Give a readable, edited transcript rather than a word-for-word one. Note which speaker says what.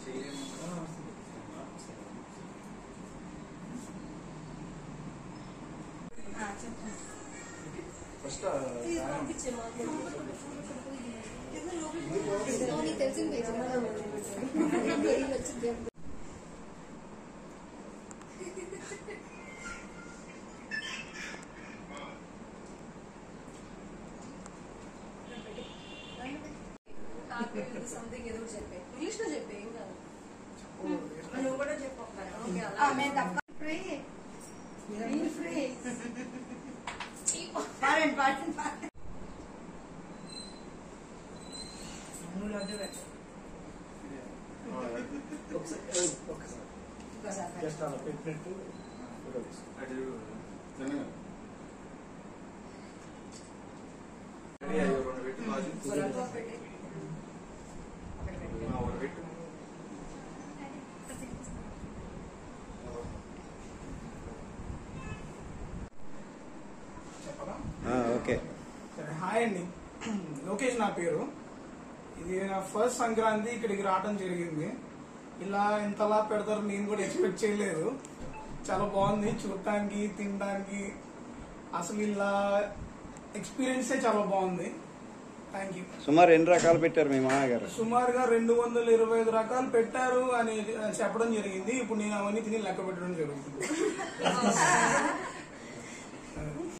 Speaker 1: First
Speaker 2: తెలిసింది something ఏదో చెప్పే ఇంగ్లీష్ లో చెప్పే ఏం కాదు నువ్వు కూడా చెప్పు
Speaker 1: జస్ట్ అలా పెట్టినట్టు
Speaker 3: ఓకే.
Speaker 4: హాయ్ అండి, లోకేష్ నా పేరు. ఇది నా ఫస్ట్ సంక్రాంతి ఇక్కడికి రావడం జరిగింది. ఇలా ఇంతలా పెడతారు నేను కూడా ఎక్స్పెక్ట్ చేయలేదు. చాలా బాగుంది చూడటానికి, తినడానికి. అసలు ఇలా ఎక్స్పీరియన్సే చాలా బాగుంది. Thank you.
Speaker 3: సుమారు ఎన్ని రకాలు పెట్టారు మీ మామయ్య గారు?
Speaker 4: సుమారుగా 225 రకాలు పెట్టారు అని చెప్పడం జరిగింది. ఇప్పుడు నేను అవన్నీ తిని లెక్క పెట్టడం జరుగుతుంది.